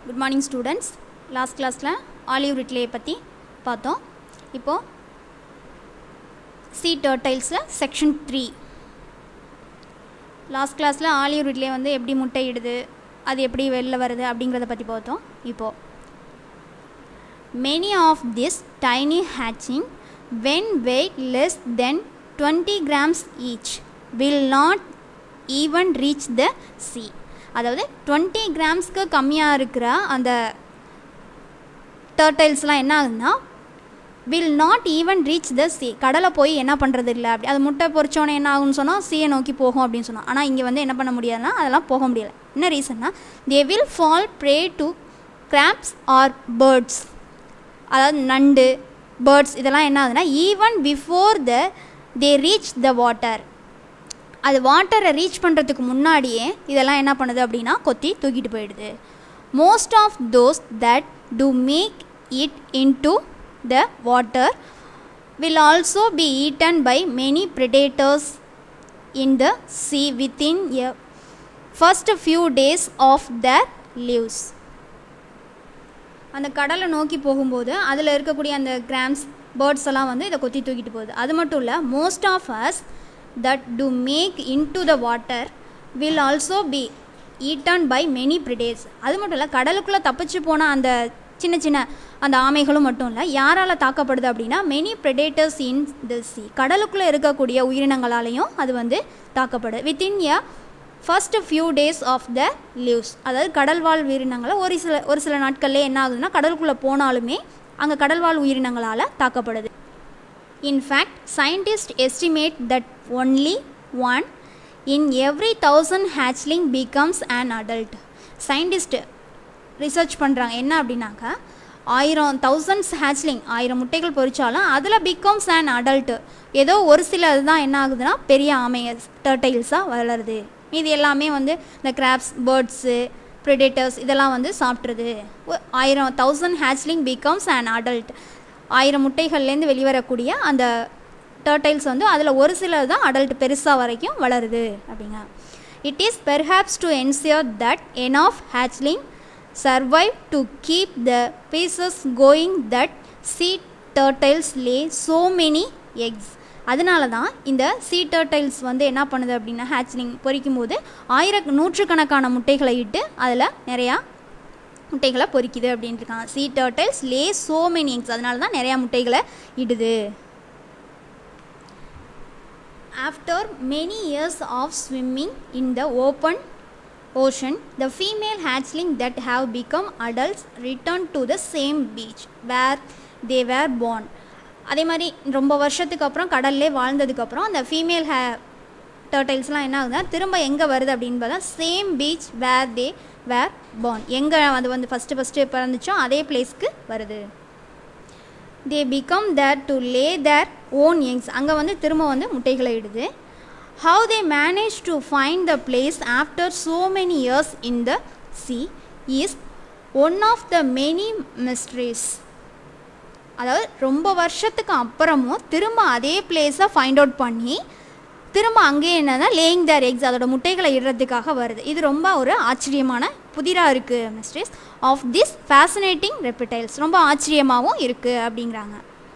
Good morning students. Last class la olive ridley பத்தி பார்த்தோம். இப்போ sea turtles la section 3. Last class la olive ridley வந்து எப்படி முட்டை இடுது, அது எப்படி வெளில வருது அப்படிங்கறத பத்தி பார்த்தோம். இப்போ many of this tiny hatching when weight less than 20 grams each will not even reach the sea. அதாவது 20 கிராம்ஸ்க்கு கம்மியாக இருக்கிற அந்த டர்டைல்ஸ்லாம் என்ன ஆகுதுன்னா will not even reach the sea, கடலை போய் என்ன பண்ணுறது இல்லை. அப்படி அது முட்டை பொறிச்சோன்னே என்ன ஆகும்னு சொன்னால் சீயை நோக்கி போகும் அப்படின்னு சொன்னோம். ஆனால் இங்கே வந்து என்ன பண்ண முடியாதுன்னா அதெல்லாம் போக முடியலை. என்ன ரீசன்னா they will fall prey to crabs or birds, அதாவது நண்டு பேர்ட்ஸ் இதெல்லாம் என்ன ஆகுதுன்னா even before they reach the water, அது வாட்டரை ரீச் பண்ணுறதுக்கு முன்னாடியே இதெல்லாம் என்ன பண்ணுது அப்படின்னா கொத்தி தூக்கிட்டு போயிடுது. Most of those that to make it into the water will also be eaten by many predators in the sea within a first few days of their lives. அந்த கடலை நோக்கி போகும்போது அதில் இருக்கக்கூடிய அந்த கிராம்ஸ் பேர்ட்ஸ் எல்லாம் வந்து இதை கொத்தி தூக்கிட்டு போகுது. அது மட்டும் இல்லை, most of us that do make into the water will also be eaten by many predators. அது மட்டும் இல்லை, கடலுக்குள்ளே தப்பிச்சு போன அந்த சின்ன சின்ன அந்த ஆமைகளும் மட்டும் இல்லை, யாரால் தாக்கப்படுது அப்படின்னா many predators in the sea, கடலுக்குள்ளே இருக்கக்கூடிய உயிரினங்களாலையும் அது வந்து தாக்கப்படுது. within a first few days of the lives, அதாவது கடல்வாழ் உயிரினங்களை ஒரு சில நாட்கள்லேயே என்ன ஆகுதுன்னா கடலுக்குள்ளே போனாலுமே அங்கே கடல்வாழ் உயிரினங்களால் தாக்கப்படுது. In fact, scientists estimate that only one in every 1000 hatchling becomes an adult. Scientists research பண்ணுறாங்க என்ன அப்படின்னாக்கா 1000 hatchling 1000 முட்டைகள் பொறிச்சாலும் அதில் becomes an adult, ஏதோ ஒரு சில அதுதான் என்ன ஆகுதுன்னா பெரிய ஆமை டர்டைல்ஸாக வளருது. இது எல்லாமே வந்து இந்த கிராப்ஸ் பேர்ட்ஸு predators இதெல்லாம் வந்து சாப்பிட்றது. 1000 hatchling becomes an adult, 1000 முட்டைகள்லேருந்து வெளிவரக்கூடிய அந்த டர்டைல்ஸ் வந்து அதில் ஒரு சிலர் தான் அடல்ட் பெருசாக வரைக்கும் வளருது அப்படிங்க. It is perhaps to ensure that enough hatchling survive to keep the species going that sea turtles lay so many eggs. அதனால தான் இந்த சீ டர்டைல்ஸ் வந்து என்ன பண்ணுது அப்படின்னா ஹேச்லிங் பொறிக்கும் போது நூற்றுக்கணக்கான முட்டைகளை இட்டு அதில் நிறையா முட்டைகளை பொறிக்குது அப்படின்ட்டு இருக்காங்க. Sea turtles lay so many eggs, அதனால தான் நிறையா முட்டைகளை இடுது. After many years of swimming in the open ocean the female hatchling that have become adults return to the same beach where they were born. அதே மாதிரி ரொம்ப வருஷத்துக்கு அப்புறம் கடல்லே வாழ்ந்ததுக்கப்புறம் அந்த ஃபீமேல் டர்டைல்ஸ்லாம் என்ன ஆகுதுன்னா திரும்ப எங்கே வருது அப்படின்னு பார்த்தா same beach where they were born, எங்கே அது வந்து ஃபஸ்ட்டு பிறந்துச்சோ அதே பிளேஸ்க்கு வருது. They become there to lay their own eggs, அங்கே வந்து திரும்ப வந்து முட்டைகளை இடுது. How they manage to find the place after so many years in the sea is one of the many mysteries. அதாவது ரொம்ப வருஷத்துக்கு அப்புறமும் திரும்ப அதே பிளேஸை ஃபைண்ட் அவுட் பண்ணி திரும்ப அங்கேயே என்னன்னா லேயிங் தேர் எக்ஸ், அதோட முட்டைகளை இடுறதுக்காக வருது. இது ரொம்ப ஒரு ஆச்சரியமான புதிராக இருக்குது mysteries of this fascinating reptiles, ரொம்ப ஆச்சரியமாகவும் இருக்குது அப்படிங்கிறாங்க.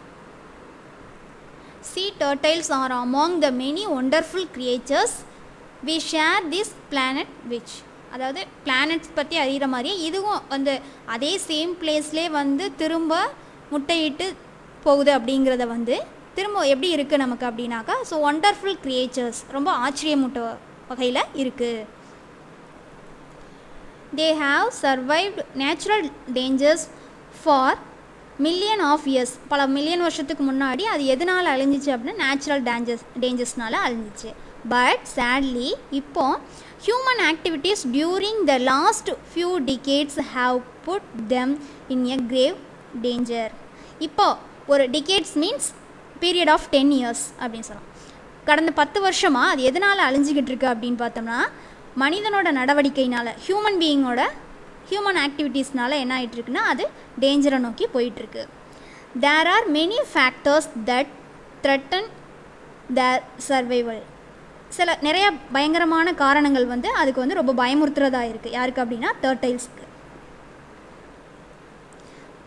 Sea turtles are among the many wonderful creatures we share this planet with. அதாவது பிளானட்ஸ் பற்றி அறிகிற மாதிரியே இதுவும் வந்து அதே சேம் பிளேஸ்லேயே வந்து திரும்ப முட்டையிட்டு போகுது அப்படிங்கிறத வந்து திரும்ப எப்படி இருக்குது நமக்கு அப்படின்னாக்கா ஸோ ஒண்டர்ஃபுல் கிரியேச்சர்ஸ், ரொம்ப ஆச்சரியமூட்ட வகையில் இருக்குது. They have survived natural dangers for million of years, பல மில்லியன் வருஷத்துக்கு முன்னாடி அது எதனால் அழிஞ்சிச்சு அப்படின்னா நேச்சுரல் டேஞ்சர்ஸ்னால அழிஞ்சிச்சு. பட் சேட்லி இப்போ human activities during the last few decades have put them in a grave danger. இப்போ ஒரு decades means period of 10 years அப்படின்னு சொல்லலாம். கடந்த 10 வருஷமாக அது எதனால் அழிஞ்சிக்கிட்டு இருக்கு அப்படின்னு பார்த்தோம்னா மனிதனோட நடவடிக்கையினால் ஹியூமன் ஆக்டிவிட்டீஸ்னால என்ன ஆகிட்டு இருக்குன்னா அது டேஞ்சரை நோக்கி போயிட்டுருக்கு. There are many factors that threaten their survival. நிறைய பயங்கரமான காரணங்கள் வந்து அதுக்கு வந்து ரொம்ப பயமுறுத்துறதா இருக்குது. யாருக்கு அப்படின்னா டர்டைல்ஸ்க்கு.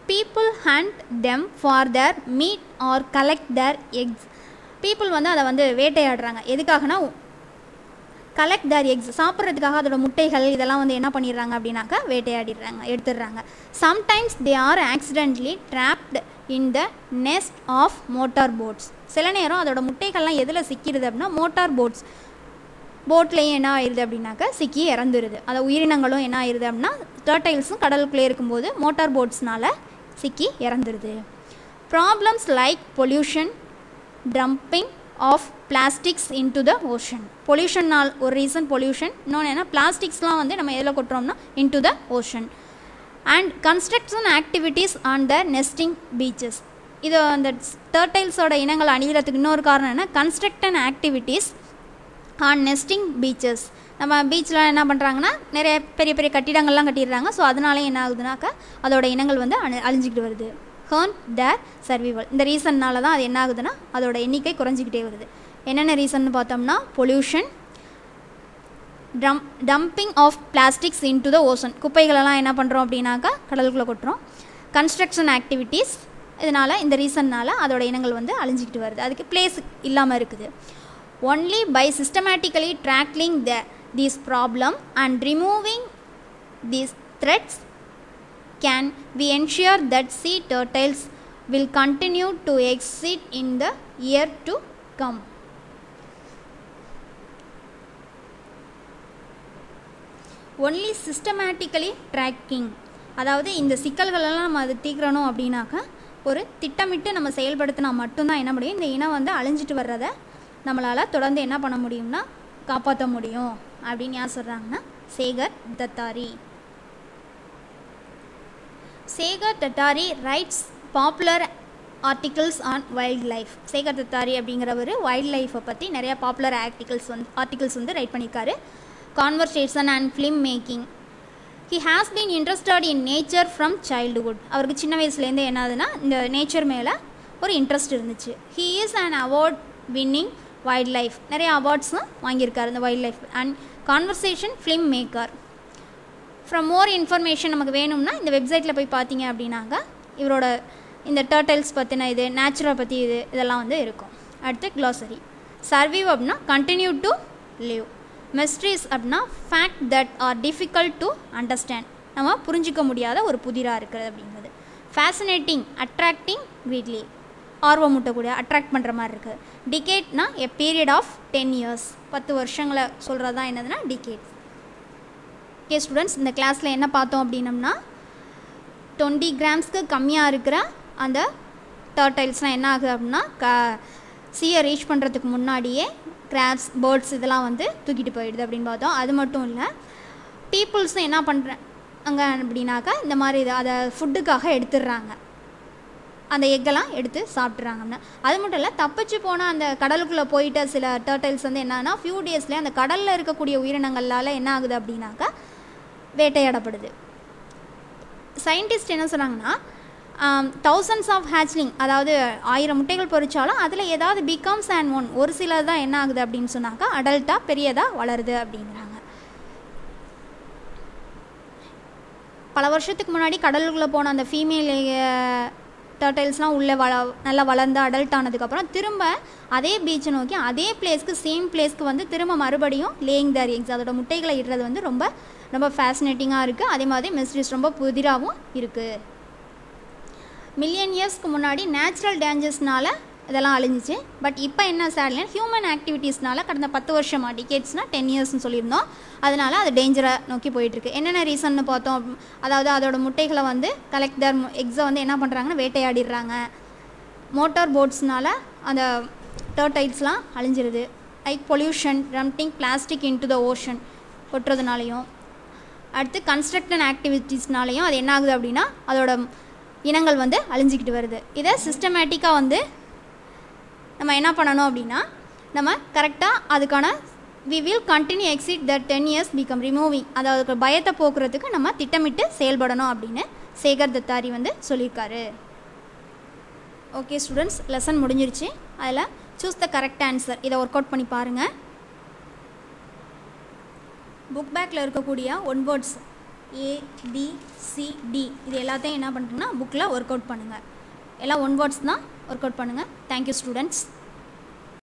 people hunt them for their meat or collect their eggs. people வந்து அதை வந்து வேட்டையாடுறாங்க. எதுக்காகனா collect their eggs, சாப்பிட்றதுக்காக அதோட முட்டைகள் இதெல்லாம் வந்து என்ன பண்ணிடுறாங்க அப்படின்னாக்கா வேட்டையாடிடுறாங்க, எடுத்துடுறாங்க. sometimes they are accidentally trapped in the nest of motor boats. சில நேரம் அதோட முட்டைகள்லாம் எதில் சிக்கிடுது அப்படின்னா மோட்டார் போட்ஸ், போட்லேயும் என்ன ஆயிடுது அப்படின்னாக்கா சிக்கி இறந்துருது. அதை உயிரினங்களும் என்ன ஆயிடுது அப்படின்னா டர்டைல்ஸும் கடலுக்குள்ளே இருக்கும்போது மோட்டார் போட்ஸ்னால் சிக்கி இறந்துருது. Problems like pollution, dumping of plastics into the ocean. பொல்யூஷன்னால் ஒரு ரீசன் பொல்யூஷன், இன்னொன்று என்ன பிளாஸ்டிக்ஸ்லாம் வந்து நம்ம எதில் கொட்டுறோம்னா into the ocean. And construction activities on the nesting beaches. இது அந்த டர்டைல்ஸோட இனங்கள் அழிகிறதுக்கு இன்னொரு காரணம் என்ன, construction activities on nesting beaches. நம்ம பீச்சில் என்ன பண்ணுறாங்கன்னா நிறைய பெரிய பெரிய கட்டிடங்கள்லாம் கட்டிடுறாங்க. ஸோ அதனாலே என்ன ஆகுதுனாக்கா அதோட இனங்கள் வந்து அழிஞ்சிக்கிட்டு வருது. Harm their survival. இந்த ரீசன்னால் தான் அது என்ன ஆகுதுன்னா அதோட எண்ணிக்கை குறைஞ்சிக்கிட்டே வருது. என்னென்ன ரீசன் பார்த்தோம்னா pollution, dumping of plastics into the ocean. குப்பைகளெல்லாம் என்ன பண்ணுறோம் அப்படின்னாக்கா கடலுக்குள்ளே கொட்டுறோம். கன்ஸ்ட்ரக்ஷன் ஆக்டிவிட்டீஸ், இதனால் இந்த ரீசன்னால் அதோட இனங்கள் வந்து அழிஞ்சிக்கிட்டு வருது, அதுக்கு பிளேஸ் இல்லாமல் இருக்குது. Only by systematically tackling this problem and removing these threats can we ensure that sea turtles will continue to exist in the year to come. Only systematically tracking, அதாவது இந்த சிக்கல்களெல்லாம் நம்ம அது தீர்க்கணும் அப்படின்னாக்கா ஒரு திட்டமிட்டு நம்ம செயல்படுத்தினா மட்டும்தான் என்ன முடியும், இந்த இனம் வந்து அழிஞ்சிட்டு வர்றதை நம்மளால் தொடர்ந்து என்ன பண்ண முடியும்னா காப்பாற்ற முடியும் அப்படின்னு யார் சொல்கிறாங்கன்னா Shekar Dattatri. Shekar Dattatri writes popular articles on wildlife. Shekar Dattatri அப்படிங்கிறவர் வைல்ட் லைஃப்பை பற்றி நிறையா பாப்புலர் ஆர்டிகிள்ஸ் வந்து ரைட் பண்ணியிருக்காரு. Conversation and film making. He has been interested in nature from childhood. அவருக்கு சின்ன வயசுலேருந்து என்னதுன்னா இந்த நேச்சர் மேலே ஒரு இன்ட்ரெஸ்ட் இருந்துச்சு. He is an award winning wildlife, நிறைய அவார்ட்ஸும் வாங்கியிருக்காரு இந்த wildlife. And conversation film maker. From more information நமக்கு வேணும்னா இந்த வெப்சைட்டில் போய் பார்த்தீங்க அப்படின்னாங்க இவரோட இந்த டர்டைல்ஸ் பற்றின இது, நேச்சுரல் பற்றி இதெல்லாம் வந்து இருக்கும். அடுத்து க்ளாசரி. சர்வைவ் அப்படின்னா கண்டினியூ டு லிவ். மிஸ்ட்ரீஸ் அப்படின்னா fact that are difficult to understand, நம்ம புரிஞ்சிக்க முடியாத ஒரு புதிராக இருக்கிறது அப்படிங்கிறது. ஃபேசினேட்டிங், அட்ராக்டிங் கிரீட்லி, ஆர்வம் மூட்டக்கூடிய அட்ராக்ட் பண்ணுற மாதிரி இருக்குது. டிகேட்னா எ பீரியட் ஆஃப் 10 years, 10 வருஷங்களை சொல்கிறது தான் என்னதுன்னா டிகேட். ஓகே ஸ்டூடெண்ட்ஸ், இந்த கிளாஸில் என்ன பார்த்தோம் அப்படின்னம்னா 20 grams கம்மியாக இருக்கிற அந்த டர்டைல்ஸ்னால் என்ன ஆகுது அப்படின்னா சீயை ரீச் பண்ணுறதுக்கு முன்னாடியே கிராப்ஸ், பேர்ட்ஸ் இதெல்லாம் வந்து தூக்கிட்டு போயிடுது அப்படின்னு பார்த்தோம். அது மட்டும் இல்லை, பீப்புள்ஸும் என்ன பண்ணுறாங்க அப்படின்னாக்கா இந்த மாதிரி அதை ஃபுட்டுக்காக எடுத்துடுறாங்க, அந்த எக்கெல்லாம் எடுத்து சாப்பிட்றாங்கன்னா. அது மட்டும் இல்லை, தப்பிச்சு போனால் அந்த கடலுக்குள்ளே போயிட்ட சில டர்டைல்ஸ் வந்து என்னன்னா ஃபியூ டேஸ்லேயே அந்த கடலில் இருக்கக்கூடிய உயிரினங்களால் என்ன ஆகுது அப்படின்னாக்கா வேட்டையாடப்படுது. சயின்டிஸ்ட் என்ன சொன்னாங்கன்னா thousands ஆஃப் ஹேச்லிங், அதாவது 1000 முட்டைகள் பொறிச்சாலும் அதில் ஏதாவது பிகம்ஸ் அண்ட் ஒன், ஒரு சிலர் தான் என்ன ஆகுது அப்படின்னு சொன்னாக்கா அடல்ட்டாக பெரியதாக வளருது அப்படிங்கிறாங்க. பல வருஷத்துக்கு முன்னாடி கடலுக்குள்ளே போன அந்த ஃபீமேல் டர்டைல்ஸ்லாம் உள்ளே நல்லா வளர்ந்து அடல்ட் ஆனதுக்கப்புறம் திரும்ப அதே பீச்சை நோக்கி அதே பிளேஸ்க்கு சேம் பிளேஸ்க்கு வந்து திரும்ப மறுபடியும் லேயிங் தேர் எக்ஸ், அதோட முட்டைகளை இடுறது வந்து ரொம்ப ரொம்ப ஃபேசினேட்டிங்காக இருக்குது. அதே மாதிரி மிஸ்ட்ரிஸ் ரொம்ப புதிராகவும் இருக்குது. மில்லியன் இயர்ஸ்க்கு முன்னாடி நேச்சுரல் டேஞ்சர்ஸ்னால் இதெல்லாம் அழிஞ்சிச்சு. பட் இப்போ என்ன சேட்லைனா ஹியூமன் ஆக்டிவிட்டீஸ்னால கடந்த 10 வருஷமாக, டிகேட்ஸ்னால் 10 yearsன்னு சொல்லியிருந்தோம், அதனால் அது டேஞ்சரை நோக்கி போயிட்டுருக்கு. என்னென்ன ரீசன்னு பார்த்தோம், அதாவது அதோட முட்டைகளை வந்து கலெக்ட் தர் எக்ஸை வந்து என்ன பண்ணுறாங்கன்னா வேட்டையாடிடுறாங்க. மோட்டார் போட்ஸ்னால் அந்த டர்டைல்ஸ்லாம் அழிஞ்சிருது. Like pollution, dumping plastic into the ocean கொட்டுறதுனாலையும், அடுத்து கன்ஸ்ட்ரக்ஷன் ஆக்டிவிட்டீஸ்னாலையும் அது என்ன ஆகுது அப்படின்னா அதோட இனங்கள் வந்து அழிஞ்சிக்கிட்டு வருது. இதை சிஸ்டமேட்டிக்காக வந்து நம்ம என்ன பண்ணணும் அப்படின்னா நம்ம கரெக்டாக அதுக்கான we will continue exit that 10 years become removing, அதாவது பயத்தை போக்குறதுக்கு நம்ம திட்டமிட்டு செயல்படணும் அப்படின்னு சேகர் தத்தாரி வந்து சொல்லியிருக்காரு. ஓகே ஸ்டூடெண்ட்ஸ், லெசன் முடிஞ்சிருச்சு. அதில் சூஸ் த கரெக்ட் ஆன்சர், இதை ஒர்க் அவுட் பண்ணி பாருங்கள். புக் பேக்கில் இருக்கக்கூடிய 1 words ABCD இது எல்லாத்தையும் என்ன பண்ணுறீங்கன்னா புக்கில் ஒர்க் அவுட் பண்ணுங்கள். எல்லாம் ஒன் வேர்ட்ஸ் தான், ஒர்க் அவுட் பண்ணுங்கள். Thank you students.